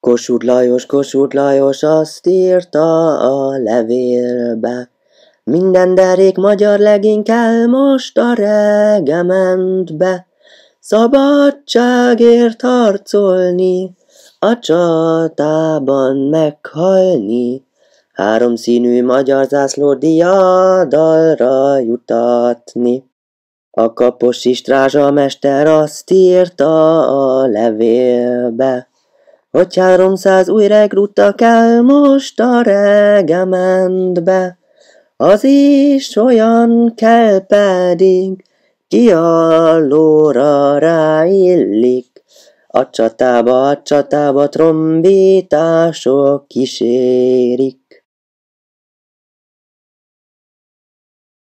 Kossuth Lajos azt írta a levélbe, minden derék magyar legény kell most a regementbe, szabadságért harcolni, a csatában meghalni, háromszínű magyar zászlót diadalra jutatni. A kaposi strázsamester azt írta a levélbe, hogy 300 új rekrúta kell most a regementbe, az is olyan kell pedig, ki a lóra ráillik, a csatába trombitások kísérik.